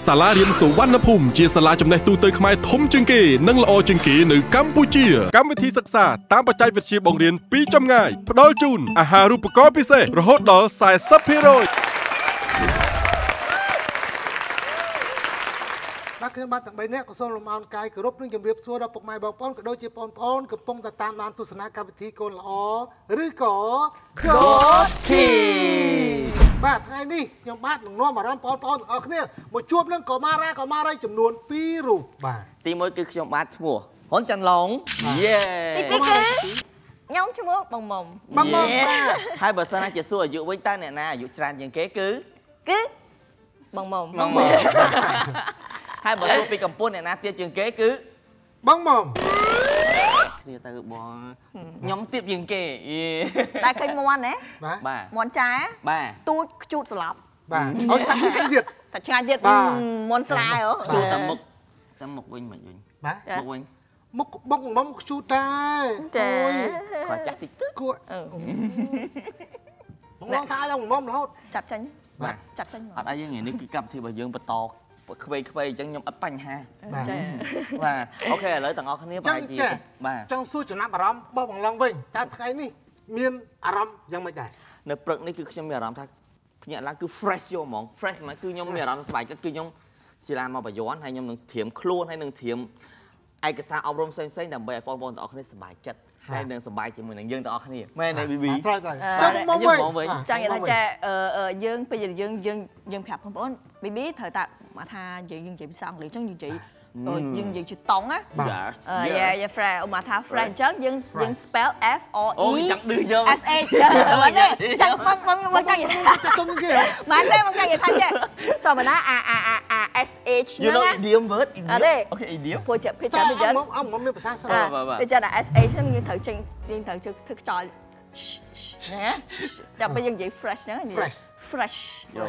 សាលារៀនសុវណ្ណភូមិជាសាលាចំណេះទូទៅខ្មែរធំជាងគេនិងល្អជាងគេនៅកម្ពុជាកម្មវិធីសិក្សាតាមបច្ចេកវិទ្យាបង្រៀនពីចម្ងាយផ្ដល់ជូនអាហារូបករណ៍ពិសេសរហូតដល់ 40% បាទខ្ញុំបាទទាំង3នាក់ក៏សូមលំអរកាយគោរពនិងជម្រាបសួរដល់ពុកម៉ែបងប្អូនក៏ដូចជាបងប្អូនកំពុងតែតាមដានទស្សនាកម្មវិធីកូនល្អឬក៏ Good King បាទថ្ងៃនេះខ្ញុំបាទនឹងនាំអារម្មណ៍បងប្អូនទាំងអស់គ្នាមកជួបនឹងកុមារាចំនួន2រូបបាទទី1គឺខ្ញុំបាទឈ្មោះហ៊ុនចាន់ឡុងយេទី2គឺខ្ញុំឈ្មោះបងមុំបាទហើយបើសិនណាជាសួរអាយុវិញតើអ្នកណាអាយុច្រើនជាងគេគឺបងមុំហើយបើសួរពីកម្ពស់អ្នកណាទៀតជាងគេគឺបងមុំគ្នាទៅបងខ្ញុំទៀតជាងគេតែឃើញមន់ណាបាទមន់ចាបាទទូចខ្ជូតស្លាប់បាទឲ្យសាច់ឆ្ងាញ់ទៀតមន់ស្រាយហ៎សួរតែមុខវិញមិនវិញបាទមុខវិញមុខបងមុំខ្ជូតដែរអូយគាត់ចាស់តិចទៅគួរបងឡងថាឡើងមុំរហូតចាប់ចាញ់បាទចាប់ចាញ់អត់អីយើងនេះគឺកម្មវិធីរបស់យើងបន្តខ្វែងអញ្ចឹងខ្ញុំអត់បញ្ហាចាបាទអូខេឥឡូវទាំងអស់គ្នាបាទចង់សួរចំណាប់អារម្មណ៍របស់បងឡងវិញតើថ្ងៃនេះមានអារម្មណ៍យ៉ាងម៉េចដែរនៅព្រឹកនេះគឺខ្ញុំមានអារម្មណ៍ថាភ្ញាក់ឡើងគឺ fresh យកហ្មង fresh ហ្មងគឺខ្ញុំមានអារម្មណ៍សប្បាយចិត្តគឺខ្ញុំសិលាមកបយ័នហើយខ្ញុំនឹងត្រៀមខ្លួនហើយនឹងត្រៀមឯកសារអប់រំផ្សេងៗដើម្បីឲ្យបងប្អូនទាំងអស់គ្នាសប្បាយចិត្តហើយនឹងសប្បាយជាមួយនឹងយើងទាំងអស់គ្នាមែនទេ BB ត្រូវចាំមកវិញចង់និយាយថាយើងពេលយើងប្រាប់បងប្អូន BB ត្រូវតែមកថាយើងនិយាយភាសាអង់គ្លេសអញ្ចឹងយើងនិយាយជាតង់ណាយ៉ា fresh មកថា fresh អញ្ចឹងយើង spell F O E អូចង់ឌឺយក S H ចាំបងចង់និយាយចាក់ទុំគេមែនទេបងចង់និយាយថាចេះធម្មតា S H ហ្នឹង You know idiom word អូខេ idiom ព្រោះចេះភាសាbây giờ មកមានភាសាស្រី bây giờ là S H ហ្នឹងយើងត្រូវធ្វើខ្យល់ណាចាំពេលយើងនិយាយ fresh ហ្នឹង fresh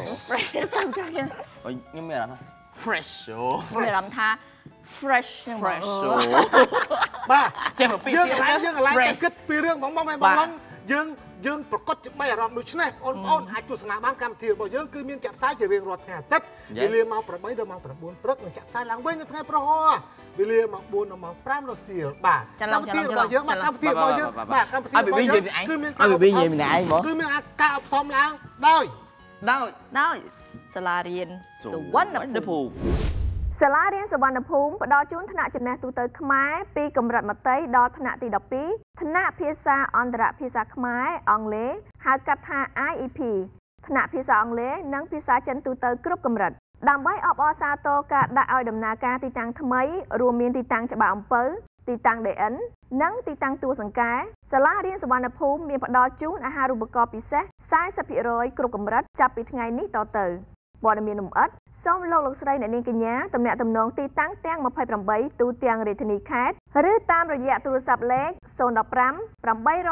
ខ្ញុំមានអារម្មណ៍ fresh មានអារម្មណ៍ថា fresh ហ្នឹង fresh បាទចេះមកពីយើងកន្លែងតែគិតពីរឿងបងបងយើងប្រកបជា3អារម្មណ៍ដូចនេះបងប្អូនអាចទស្សនាបានកម្មវិធីរបស់យើងគឺមានចាក់ផ្សាយជារៀងរាល់ថ្ងៃអាទិត្យវេលាម៉ោង8ដល់ម៉ោង9ព្រឹកនិងចាក់ផ្សាយឡើងវិញនៅថ្ងៃប្រហោះវេលាម៉ោង4ដល់ម៉ោង5រសៀលបាទកម្មវិធីរបស់យើងបាទកម្មវិធីរបស់យើងបាទកម្មវិធីរបស់យើងគឺមានការឧបត្ថម្ភគឺមានការឧបត្ថម្ភឡើងដោយសាលារៀនសុវណ្ណភូមិសាលារៀនសុវណ្ណភូមិផ្ដល់ជូនថ្នាក់ចំណេះទូទៅខ្មែរពីកម្រិតមត្តេយ្យដល់ថ្នាក់ទី12ថ្នាក់ភាសាអន្តរភាសាខ្មែរអង់គ្លេសហៅកាត់ថា IEP ថ្នាក់ភាសាអង់គ្លេសនិងភាសាចិនទូទៅគ្រប់កម្រិតដើម្បីអបអរសាទរការដាក់ឲ្យដំណើរការទីតាំងថ្មីរួមមានទីតាំងច្បារអំពៅទីតាំង DN និងទីតាំងតួសង្កែសាលារៀនសុវណ្ណភូមិមានផ្ដល់ជូនអាហារូបករណ៍ពិសេស 40% គ្រប់កម្រិតចាប់ពីថ្ងៃនេះតទៅព័ត៌មានលម្អិតសូមលោកស្រីអ្នកនាងកញ្ញាទំនាក់ទំនងទីតាំងទាំង28ទូទាំងរាជធានីខេត្តឬតាមរយៈទូរស័ព្ទលេខ015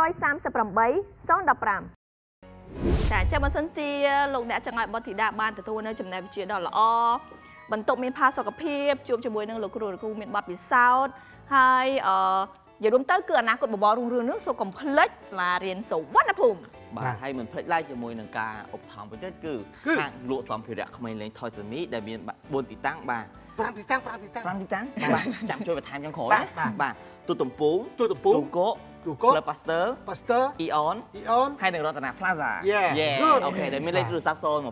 838 015ចាចាំបើសិនជាលោកអ្នកចង់ឲ្យបុត្រធីតាបានទទួលនៅចំណេះវិជ្ជាដ៏ល្អបន្ទប់មានផាសុកភាពជួបជាមួយនឹងលោកគ្រូមានបទពិសោធន៍ហើយនិយាយរួមទៅគឺអនាគតបបររុងរឿងនោះសូមកុំភ្លេចសាលារៀនសុវណ្ណភូមិបាទហើយមិនភ្លេចឡើយជាមួយនឹងការឧបត្ថម្ភវិញទៀតគឺហាងលក់សម្ភារៈក្មេងលេង Toy Semi ដែលមាន4ទីតាំងបាទ 5ទីតាំងបាទចាំជួយបន្ថែមចុងក្រោយបាទទូទំពូងទូកោផ្លូវ Pasteur Eon ហើយនឹងរតនា Plaza អូខេដែលមានលេខទូរស័ព្ទ023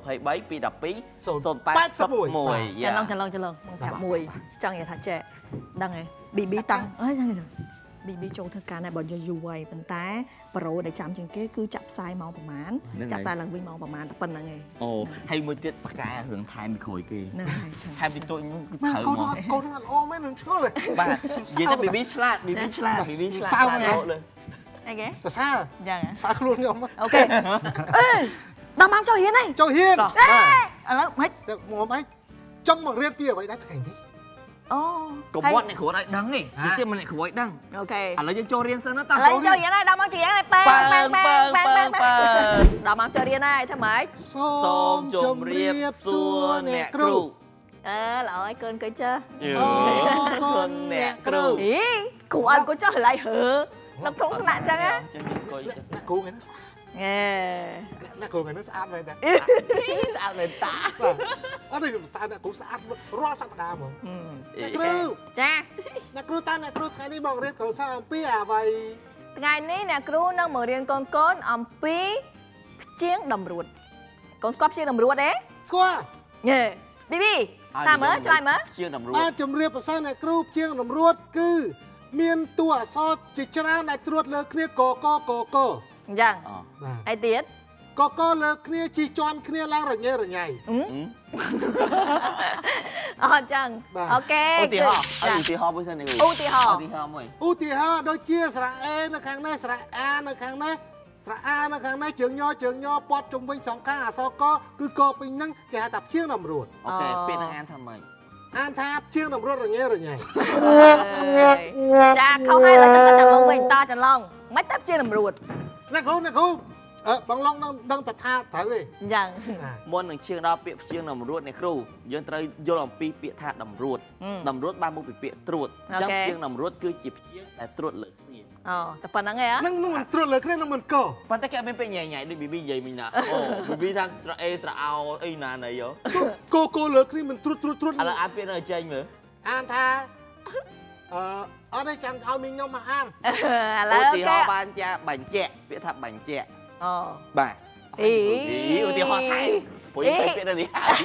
212 081 ចន្លងបងប្រាប់មួយចង់និយាយថាចេះដឹងហ៎ BB តាំងអើយBB ចូលធ្វើការដែរបើយូរហើយប៉ុន្តែប្រូដែលចាំជាងគេគឺចាក់ផ្សាយម៉ោងប្រហែលចាក់ផ្សាយឡើងវិញម៉ោងប្រហែលតែប៉ុណ្្នឹងឯងអូហើយមួយទៀតប៉ាកែរឿងថែមពីក្រួយគេហ្នឹងហើយថែមពីតូចនោះគឺត្រូវហ្មងកូនអត់ល្អមែននឹងឆ្ងល់ទេបាទនិយាយទៅ BB ឆ្លាតសើលើអីគេតសើយ៉ាងសើខ្លួនខ្ញុំអូខេដល់ម៉ោងចូលរៀនហើយចូលរៀនឥឡូវមិនមកអីចង់មករៀនពីអ្វីដែរថ្ងៃនេះអូកុំវត្តអ្នកគ្រូឲ្យដឹងនេះទៀតមិនអ្នកគ្រូឲ្យដឹងអូខេឥឡូវយើងចូលរៀនសិនណាតោះចូលរៀនហើយដល់ម៉ោងចូលរៀនហើយប៉ាដល់ម៉ោងចូលរៀនហើយធ្វើម៉េចសូមជម្រាបសួរអ្នកគ្រូល្អហើយកូនគិចចាអូកូនអ្នកគ្រូគ្រូឲ្យកូនចុះឡៃហើនៅក្នុងថ្នាក់អញ្ចឹងណាគ្រូហ្នឹង Nè cô người nó sát vậy nè. Sát vậy ta. Ở đây sát nè cũng sát rõ sát đà mà. Nè cô. Cha. Nè cô ta nè cô ngày điบอกเรียนcậu saoអំពីអ្វីថ្ងៃនេះអ្នកគ្រូនឹងមករៀនកូនអំពីជាងតម្រួតកូនស្គាល់ជាងតម្រួតទេស្គាល់យេប៊ីប៊ីតាមមើលឆ្លើយមើលជាងតម្រួតជំរាបប្រសាអ្នកគ្រូជាងតម្រួតគឺមានតួអក្សរជាច្រើនដែលត្រួតលើគ្នាកកកអញ្ចឹងអីទៀតកកលើគ្នាជីជាន់គ្នាឡើងរញ៉េរញ៉ៃអញ្ចឹងអូខេឧទាហរណ៍ឧទាហរណ៍មួយសិនឧទាហរណ៍មួយឧទាហរណ៍ដូចជាស្រៈ A នៅខាងនេះស្រៈ A នៅខាងនេះស្រៈ A នៅខាងនេះជើងញពាត់ជុំវិញសងខាងអក្សរកគឺកពេញហ្នឹងគេហៅថាជាងតម្រួតអូខេពេលនឹងអានថាម៉េចអានថាជាងតម្រួតរញ៉េរញ៉ៃចាខុសហើយឡើយចាំឡងវិញតចន្លងមិនទៅជាងតម្រួតអ្នកគ្រូបងឡងដឹងតែថាត្រូវទេអញ្ចឹងមុននឹងឈៀងដល់ពាក្យជាងតម្រួតអ្នកគ្រូយើងត្រូវយល់អំពីពាក្យថាតម្រួតតម្រួតបានមកពីពាក្យត្រួតអញ្ចឹងជាងតម្រួតគឺជាព្យាង្គដែលត្រួតលើគ្នាអូតែប៉ុណ្្នឹងឯងនឹងមិនត្រួតលើគ្នានឹងមិនកប៉ុន្តែគេអត់មានពាក្យញ៉ៃដូចប៊ីប៊ីនិយាយមិញណាអូប៊ីប៊ីថាស្រៈ A ស្រៈ O អីណាណៃយោកលើគ្នាមិនត្រួតឥឡូវអានពាក្យនៅចេញមើលអានថាអត់ទេចាំឲ្យមីងខ្ញុំមកអានឥឡូវឧទាហរណ៍បានចាបញ្ជាក់ពាក្យថាបញ្ជាក់អូបាទអីឧទាហរណ៍ថៃព្រោះយើងឃើញពាក្យនេះហើយ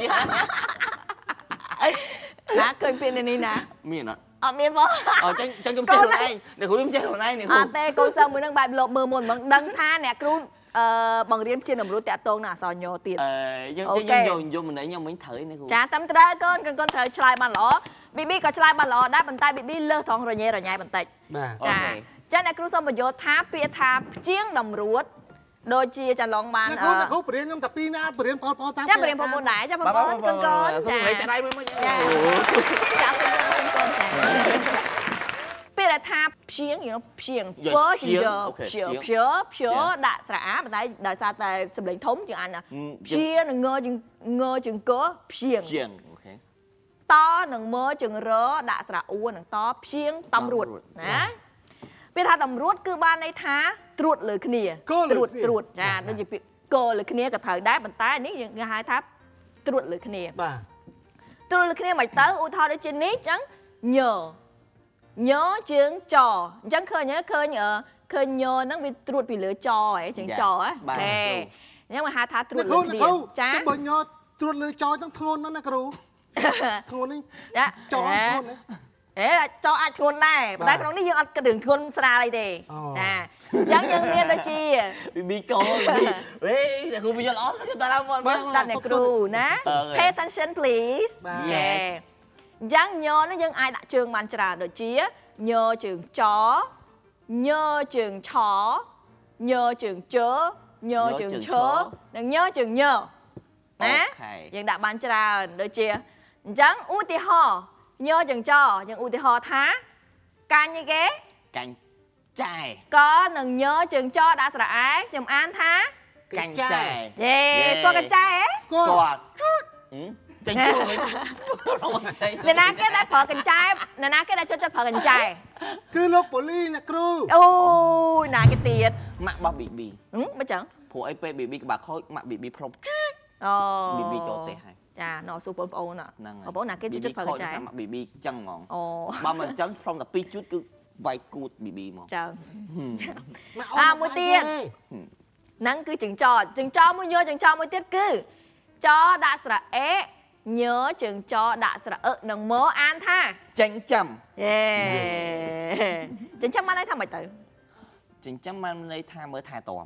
ណាឃើញពាក្យនេះណាមានអត់អត់មានបងអូចឹងខ្ញុំចេះខ្លួនឯងអ្នកគ្រូខ្ញុំចេះខ្លួនឯងអ្នកគ្រូអត់ទេកូនសិស្សមួយនឹងបែបលបមើលមុនហ្មងដឹងថាអ្នកគ្រូបង្រៀនជាតម្រួតតាក់ទងនឹងអក្សរញទៀតយើងយំម្នាក់ខ្ញុំមិញត្រូវនេះគ្រូចាតាមត្រូវកូនត្រូវឆ្លើយបានល្អប៊ីប៊ីក៏ឆ្លើយបានល្អដែរប៉ុន្តែប៊ីប៊ីលើសត្រង់រញ៉េរញ៉ៃបន្តិចបាទចាចឹងអ្នកគ្រូសូមបញ្យល់ថាពាក្យថាជាងតម្រួតដូចជាចាឡងបានអ្នកគ្រូបរៀនខ្ញុំតែពីរណាបរៀនបងតាមចាបរៀនបងប្អូនដែរចាបងប្អូនកូនចាតែដៃមួយចាចាកូនចាពេលថាព្យាង្គព្យាង្គពើជាព្យដាក់ស្រៈអាប៉ុន្តែដោយសារតែសម្លេងធំជាងអញព្យានឹងងជាងកព្យាង្គអូខេតនឹងមើជាងរដាក់ស្រៈអ៊ូនឹងតព្យាង្គតម្រួតណាពេលថាតម្រួតគឺបានន័យថាត្រួតលើគ្នាត្រួតចាដូចជាពាក្យកលើគ្នាក៏ត្រូវដែរប៉ុន្តែនេះយើងហៅថាត្រួតលើគ្នាបាទត្រួតលើគ្នាមិនទៅឧទាហរណ៍ដូចជានេះអញ្ចឹងញជើងចអញ្ចឹងឃើញញហ្នឹងវាត្រួតពីលើចហ៎ជើងចហ៎អញ្ចឹងមកហៅថាត្រួតលើគ្នាចាបើញត្រួតលើចហ្នឹងធ្ងន់ណាស់ណាគ្រូធ្ងន់នេះចធ្ងន់ណាចអាចធ្ងន់ដែរប៉ុន្តែក្នុងនេះយើងអត់គិតរឿងធ្ងន់ស្រាលអីទេចាអញ្ចឹងយើងមានដូចជាប៊ីកូវេអ្នកគ្រូបញ្យល់អត់ទៅតាមមកដាក់អ្នកគ្រូណា Pay attention please អញ្ចឹងញនេះយើងអាចដាក់ជើងបានច្រើនដូចជាញជើងចញជើងឆញជើងជញជើងឈនិងញជើងញណាយើងដាក់បានច្រើនដូចជាអញ្ចឹងឧទាហរណ៍ញជើងចយើងឧទាហរណ៍ថាកាញ់អីគេកាញ់ចាយក៏នឹងញជើងចដាក់ស្រៈអែខ្ញុំអានថាកាញ់ចាយយេស្គាល់កាញ់ចាយហ៎ស្គាល់ចាញ់ជួយអ្នកណាគេដែលប្រើកញ្ចែអ្នកណាគេដែលចូលចិត្តប្រើកញ្ចែគឺលោកប៉ូលីអ្នកគ្រូអូយណាគេទៀតម៉ាក់របស់ប៊ីប៊ីមិនចឹងព្រោះអីពេលប៊ីប៊ីក្បាលខូចម៉ាក់ប៊ីប៊ីផ្លុំអូប៊ីប៊ីចូលទេហើយចាណោះសួរបងប្អូនណាបងប្អូនណាគេចូលចិត្តប្រើកញ្ចែម៉ាក់ប៊ីប៊ីចឹងហ្មងអូបើមិនចឹងផ្លុំតែ2ជូតគឺវាយគូតប៊ីប៊ីហ្មងចឹងមួយទៀតហ្នឹងគឺជើងចមួយញជើងចមួយទៀតគឺចដាក់ស្រៈអេញជើងចដាក់ស្រៈអឹនឹងមើអានថាចិញ្ចឹមយេចិញ្ចឹមបានន័យថាម៉េចទៅចិញ្ចឹមបានន័យថាមើលថែទាំ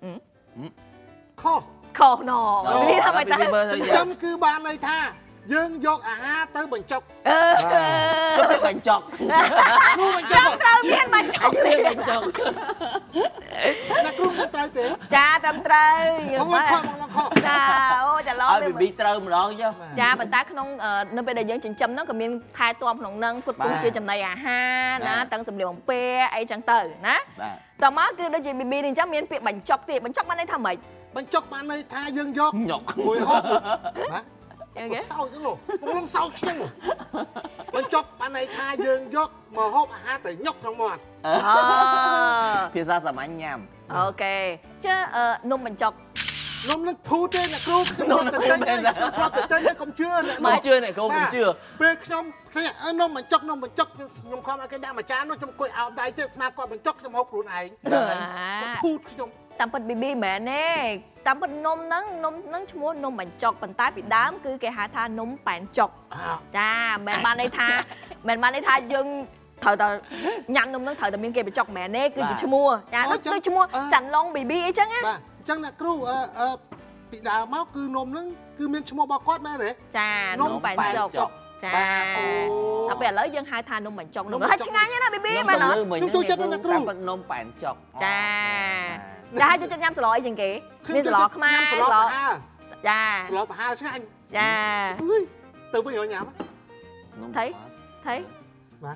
ខុសណនេះថាម៉េចទៅចិញ្ចឹមគឺបានន័យថាយើងយកអាហារទៅបញ្ចុកទៅបញ្ចុកគ្រូបញ្ចុកត្រូវមានបញ្ចុកបញ្ចុកអ្នកគ្រូមិនត្រូវទេចាត្រឹមត្រូវយើងបងខុសចាអូចាឡងឲ្យប៊ីប៊ីត្រូវម្ដងចុះចាប៉ុន្តែក្នុងនៅពេលដែលយើងចិញ្ចឹមហ្នឹងក៏មានថែទាំក្នុងហ្នឹងគត់គូជាចំណីអាហារណាទាំងសម្លៀកបំពាក់អីចឹងទៅណាតមកគឺដូចជាប៊ីប៊ីនេះអញ្ចឹងមានពាក្យបញ្ចុកទៀតបញ្ចុកបានន័យថាម៉េចបញ្ចុកបានន័យថាយើងយកមួយហូបបាទเศร้าจังหรอมึงลงเศร้าจังมันจบปันในคาเยิงยกมาฮอบอาหารแต่ยกทั้งหมดភាសាសាមញ្ញញ៉ាំអូខេchứนมបញ្ចុកนมនឹងភូទេអ្នកគ្រូខ្ញុំទៅទិញខ្ញុំទៅទិញកុំជឿមកជឿអ្នកគ្រូកុំជឿពេលខ្ញុំស្អីនំបញ្ចុកខ្ញុំខំឲ្យគេដាក់មួយចាននោះខ្ញុំអង្គុយអោបដៃទេស្មាគាត់បញ្ចុកខ្ញុំហូបខ្លួនឯងគាត់ភូតខ្ញុំតាមពិត BB មែនទេតាមពិតនំហ្នឹងឈ្មោះនំបញ្ចុកប៉ុន្តែពីដើមគឺគេហៅថានំប៉ែនចុកចាមិនបានន័យថាយើងត្រូវតែញ៉ាំនំហ្នឹងត្រូវតែមានគេបញ្ចុកមែនទេគឺជាឈ្មោះចាដូចឈ្មោះចាន់ឡុង BB អីចឹងណាបាទអញ្ចឹងអ្នកគ្រូពីដើមមកគឺនំហ្នឹងគឺមានឈ្មោះរបស់គាត់មែនទេចានំប៉ែនចុកចាតែពេលឥឡូវយើងហៅថានំបញ្ចុកនំហើយឆ្ងាញ់ណា BB មែនអត់ខ្ញុំចូលចិត្តអ្នកគ្រូនំប៉ែនចុកចាហើយចូលចិត្តញ៉ាំស្លអីជាងគេមានស្លខ្មែរស្លប្រហើចាស្លប្រហើឆ្ងាញ់ចាទៅវិញឲ្យញ៉ាំថៃបាទ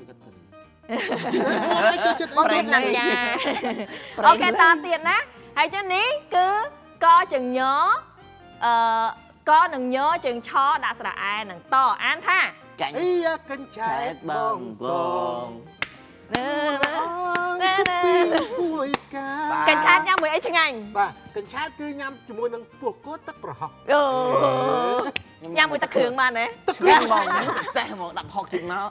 ប្រេងណាស់ចាអូខេតទៀតណាហើយចុះនេះគឺកជើងញកនឹងញជើងឆដាក់ស្រែនឹងតអានថាកាញ់កិនឆែតបងកញ្ឆែតញ៉ាំមួយអីឆ្ងាញ់បាទកញ្ឆែតគឺញ៉ាំជាមួយនឹងពោះគោទឹកប្រហុកញ៉ាំមួយទឹកគ្រឿងបានទេទឹកគ្រឿងហ្មងពិសេសហ្មងដាក់ហុកតិចមក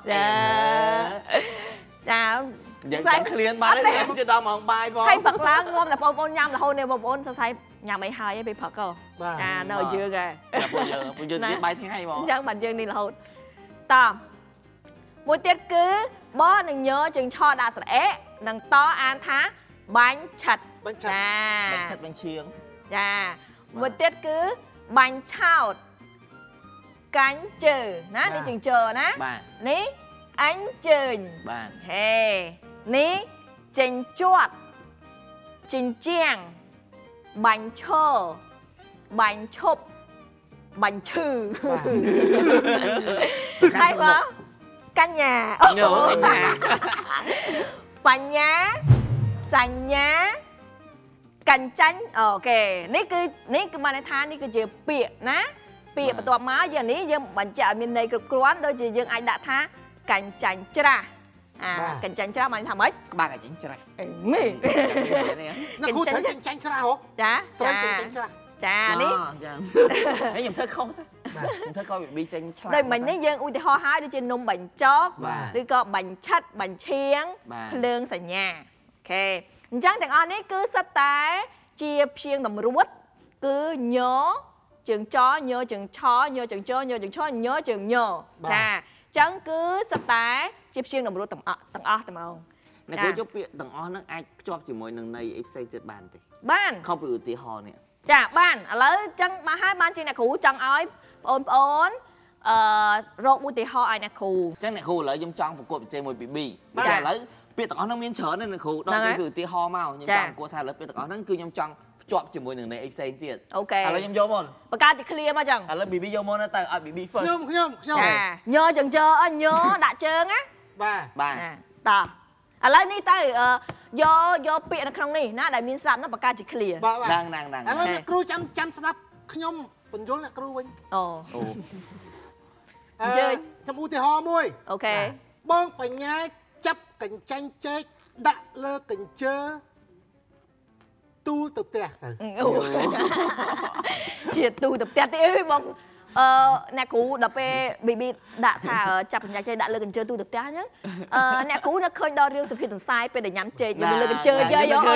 ចាយើងតែឃ្លានបានទេជិះដល់ម៉ោងបាយបងហើយផឹកឡើងងំតែបងប្អូនញ៉ាំរហូតនេះបងប្អូនសរសៃញ៉ាំអីហើយពេលផឹកចានៅយើងហ៎ពួកយើងនិយាយបាយថ្ងៃហ្មងអញ្ចឹងបានយើងនេះរហូតតមួយទៀតគឺបនឹងញជើងឆដាក់ស្រអេនឹងតអានថាបាញ់ឆិតចាបាញ់ឆិតបាញ់ឈៀងចាមួយទៀតគឺបាញ់ឆោតកាញ់ជើណានេះជើងជើណានេះអញជើញបាទហេនេះចេញជាត់ចិញ្ជាំងបាញ់ឈើបាញ់ឈប់បាញ់ឈឺហើយបងកញ្ញាបញ្ញាសញ្ញាកញ្ចាញ់អូខេនេះគឺបានន័យថានេះគឺជាពាក្យណាពាក្យបន្ទាប់មកយើងនេះយើងបញ្ជាក់ឲ្យមានន័យគ្រប់គ្រាន់ដូចជាយើងអាចដាក់ថាកញ្ចាញ់ច្រាស់កញ្ចាញ់ច្រាស់បានថាម៉េចក្បាលកញ្ចាញ់ច្រាស់នេះអ្នកគ្រូត្រូវកញ្ចាញ់ច្រាស់ហ៎ចាត្រូវកញ្ចាញ់ច្រាស់ចានេះចាខ្ញុំធ្វើខុសទៅខ្ញុំធ្វើខុសវាប៊ីចេញឆ្លាតដូចមិញនេះយើងឧទាហរណ៍ឲ្យដូចជានំបញ្ចុកឬក៏បាញ់ឆិតបាញ់ឈៀងភ្លើងសញ្ញាអូខេអញ្ចឹងទាំងអស់នេះគឺសិតតែជាព្យាង្គតម្រួតគឺញជើងចញជើងឆញជើងចញជើងឆញជើងញចាអញ្ចឹងគឺសិតតែជាព្យាង្គតម្រួតទាំងអស់តែហ្មងអ្នកគ្រូយកពាក្យទាំងអស់ហ្នឹងអាចភ្ជាប់ជាមួយនឹងន័យអីផ្សេងទៀតបានទេបានខុសពីឧទាហរណ៍នេះចាបានឥឡូវចឹងមកហើយបានជាអ្នកគ្រូចង់ឲ្យបងប្អូនរកឧទាហរណ៍ឲ្យអ្នកគ្រូចឹងអ្នកគ្រូឥឡូវខ្ញុំចង់ប្រកួតប្រជែងមួយពី B តែឥឡូវពាក្យទាំងអស់ហ្នឹងមានច្រើនណាស់អ្នកគ្រូដល់ពេលគឺឧទាហរណ៍មកខ្ញុំចង់ប្រកួតថាឥឡូវពាក្យទាំងអស់ហ្នឹងគឺខ្ញុំចង់ភ្ជាប់ជាមួយនឹងន័យអីផ្សេងទៀតអូខេឥឡូវខ្ញុំយកមកបង្កើតជា clear មកចឹងឥឡូវ BB យកមកទៅឲ្យ BB first ខ្ញុំចាញជើងញដាក់ជើងណាបាទតឥឡូវនេះទៅយកពាក្យនៅក្នុងនេះណាដែលមានស្រាប់នោះបង្កើតជា clear ហ្នឹងឥឡូវអ្នកគ្រូចាំស្ដាប់ខ្ញុំបញ្យល់អ្នកគ្រូវិញអូយើងខ្ញុំឧទាហរណ៍មួយអូខេបងបញ្ញាចាប់កញ្ចាញ់ចេកដាក់លើកញ្ជើទូលទៅផ្ទះទៅជាទូទៅផ្ទះទេអើយបងអ្នកគ្រូដល់ពេល BB ដាក់ថាចាប់កញ្ចាញ់ចេកដាក់លើកញ្ជើទូទៅផ្ទះអញ្ចឹងអ្នកគ្រូនៅឃើញដល់រឿងសុភាពសង្ស័យពេលដែលញ៉ាំចេកយកលើកញ្ជើយាយយក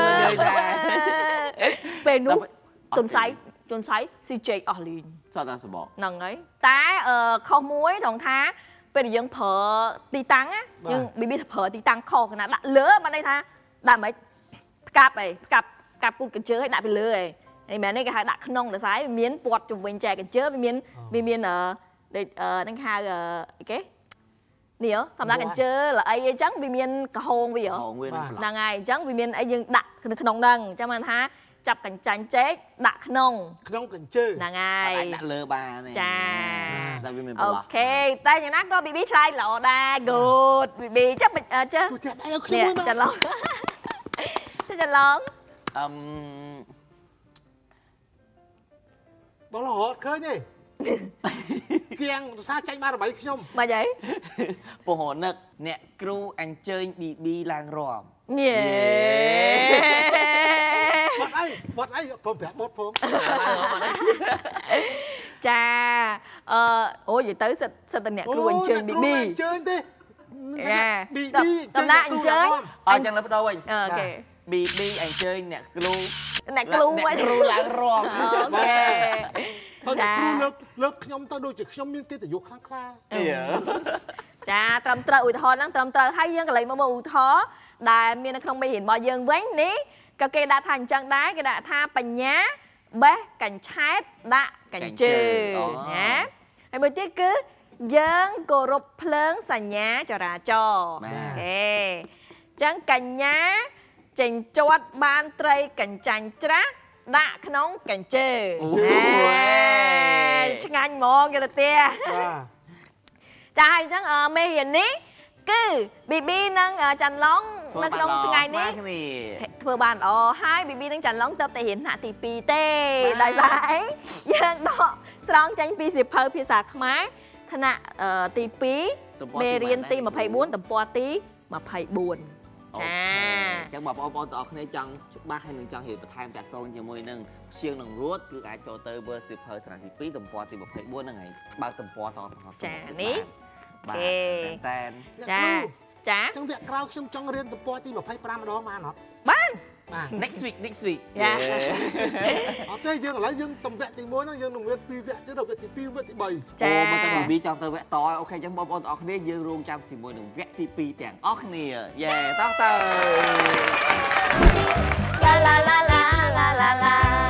ពេលនោះទុនស័យស៊ីចេកអស់លីងសតតែសបកហ្នឹងហើយតែខុសមួយត្រង់ថាពេលដែលយើងប្រើទីតាំងយើង BB ប្រើទីតាំងខុសគណៈដាក់លើបានន័យថាដាក់មិនផ្កាប់គូតកញ្ជើឲ្យដាក់ពីលើឯងមែនទេគេហៅដាក់ក្នុងដោយសារវាមានពាត់ជុំវិញចែកកញ្ជើវាមានដូចហ្នឹងហៅអីគេនេះធម្មតាកញ្ជើល្អីអីចឹងវាមានកំហងវាហ្នឹងហើយអញ្ចឹងវាមានអីយើងដាក់ក្នុងហ្នឹងអញ្ចឹងបានថាចាប់កញ្ចាញ់ចេកដាក់ក្នុងកញ្ជើហ្នឹងហើយដាក់លើបានចាតែវាមានបន្លោះអូខេតែយ៉ាងណាក៏ BB ឆ្លើយល្អដែរ good BB ចាប់ចាទូទៀតអីខ្ញុំមួយចាឡងចាឡងបងរហូតឃើញទេគៀងសាចាញ់បានដើម្បីខ្ញុំមកអីពហនឹកអ្នកគ្រូអញ្ជើញ BB ឡើងរាប់ញ៉េបាត់អីខ្ញុំប្រាប់បត់ផងចាអូយនិយាយទៅសិតតែអ្នកគ្រូអញ្ជើញ BB អញ្ជើញទេ BB តំណាក់អញ្ជើញអញ្ចឹងលើបដោវិញអូខេ BB អញ្ជើញអ្នកគ្រូអ្នកគ្រូវិញគ្រូឡើងរាប់អូខេតើគ្រូលើកខ្ញុំទៅដូចជាខ្ញុំមានកិត្តិយសខ្លាំងខ្លាចាត្រឹមត្រូវឧទាហរណ៍ហ្នឹងត្រឹមត្រូវហើយយើងកន្លែងមកឧទាហរណ៍ដែលមាននៅក្នុងមេរៀនរបស់យើងវិញនេះក៏គេដាក់ថាអញ្ចឹងដែរគេដាក់ថាបញ្ញាបេះកញ្ឆែតដាក់កញ្ជើណាហើយមួយទៀតគឺយើងគោរពភ្លើងសញ្ញាចរាចរណ៍អូខេអញ្ចឹងកញ្ញាចេញជាត់បានត្រីកញ្ចាញ់ច្រាស់ដាក់ក្នុងកញ្ជើឆ្ងាញ់ហ្មងគេទៅទៀត ចាហើយអញ្ចឹងមេរៀននេះគឺ BB និងចាន់ឡុងនៅក្នុងថ្ងៃនេះធ្វើបានល្អហើយ BB និងចាន់ឡុងទៅតែរៀនថ្នាក់ទី 2 ទេដោយសារអីយើងដកស្រង់ចេញពីសៀវភៅភាសាខ្មែរថ្នាក់ទី 2 មេរៀនទី 24 ទំព័រទី 24 ចាអញ្ចឹងបងប្អូនទាំងអស់គ្នាចង់ច្បាស់ហើយនឹងចង់រៀនបន្ថែមតាក់ទងជាមួយនឹងជាងនឹងរួតគឺអាចចូលទៅមើលសៀវភៅថ្នាក់ទី 2 ទំព័រទី 24ហ្នឹងហើយបើកទំព័រតទៅចានេះបាទតែនចាចាអញ្ចឹងវគ្គក្រោយខ្ញុំចង់រៀនទំព័រទី 25 ម្ដងបានអត់បាន next week យ៉ាអត់ទេយើងឥឡូវយើងទំវគ្គទី1ហ្នឹងយើងនឹងរៀន2វគ្គទៀតដល់វគ្គទី2វគ្គទី3 ចាមកតែ BB ចង់ទៅវគ្គតអូខេអញ្ចឹងបងប្អូនទាំងអស់គ្នាយើងរងចាំជាមួយនឹងវគ្គទី 2 ទាំងអស់គ្នាយេតោះទៅឡាឡាឡាឡាឡាឡា